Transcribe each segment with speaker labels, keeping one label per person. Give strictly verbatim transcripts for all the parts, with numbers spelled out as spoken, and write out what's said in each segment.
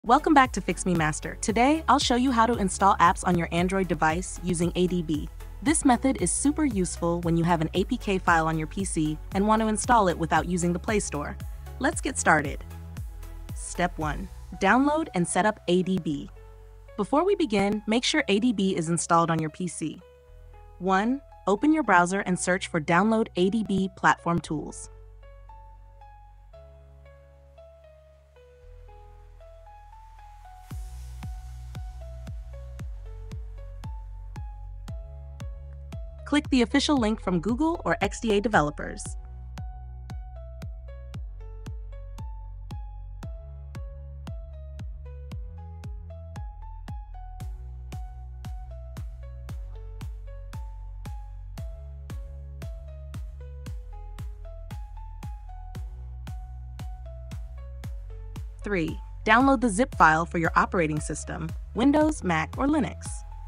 Speaker 1: Welcome back to Fix Me Master. Today, I'll show you how to install apps on your Android device using A D B. This method is super useful when you have an A P K file on your P C and want to install it without using the Play Store. Let's get started. Step one. Download and set up A D B. Before we begin, make sure A D B is installed on your P C. one. Open your browser and search for Download A D B Platform Tools. Click the official link from Google or X D A developers. three. Download the zip file for your operating system, Windows, Mac, or Linux.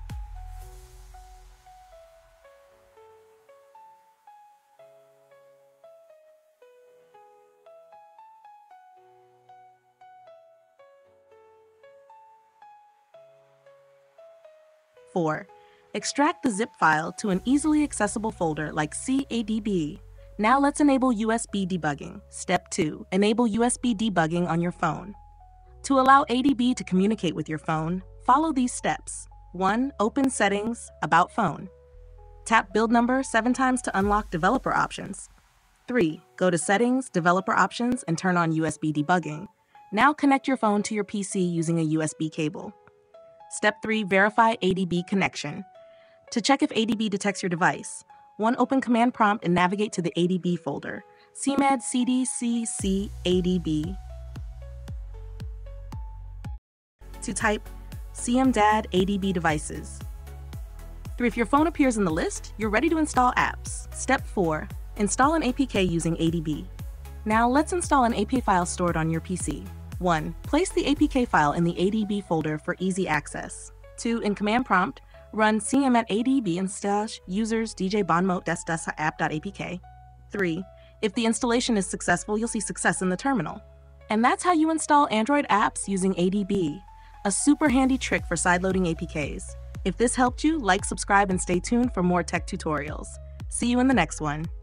Speaker 1: four. Extract the zip file to an easily accessible folder like C A D B. Now let's enable U S B debugging. Step two. Enable U S B debugging on your phone. To allow A D B to communicate with your phone, follow these steps. one. Open Settings, About Phone. Tap Build Number seven times to unlock developer options. three. Go to Settings, Developer Options, and turn on U S B debugging. Now connect your phone to your P C using a U S B cable. Step three. Verify A D B connection. To check if A D B detects your device, one. Open Command Prompt and navigate to the A D B folder. cmd cd cc A D B. To type cmdad A D B devices. three. If your phone appears in the list, you're ready to install apps. Step four. Install an A P K using A D B. Now let's install an A P K file stored on your P C. one. Place the A P K file in the A D B folder for easy access. two. In Command Prompt, run cmd adb install users djbonmo des des app.apk. three. If the installation is successful, you'll see success in the terminal. And that's how you install Android apps using A D B. A super handy trick for sideloading A P Ks. If this helped you, like, subscribe, and stay tuned for more tech tutorials. See you in the next one.